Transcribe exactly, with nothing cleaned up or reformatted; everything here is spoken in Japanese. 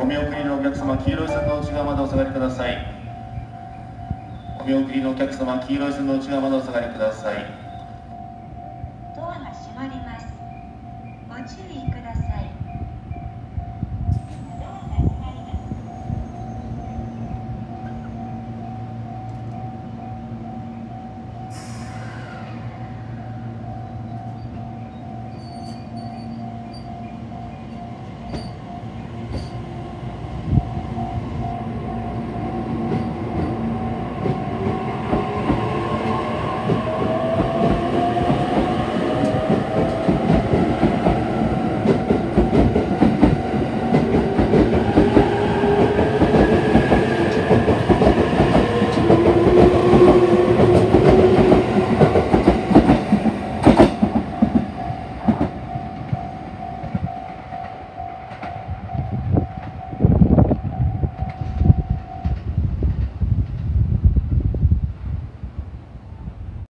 見送りのお客様、黄色い線の内側までお下がりください。お見送りのお客様、黄色い線の内側までお下がりください。 ドアが閉まります。ご注意ください。